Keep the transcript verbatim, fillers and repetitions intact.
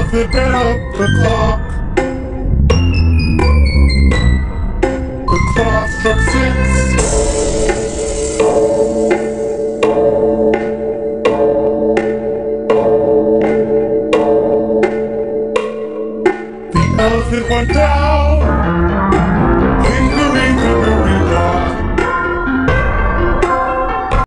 elephant ran up the clock. The clock struck six. The elephant went down.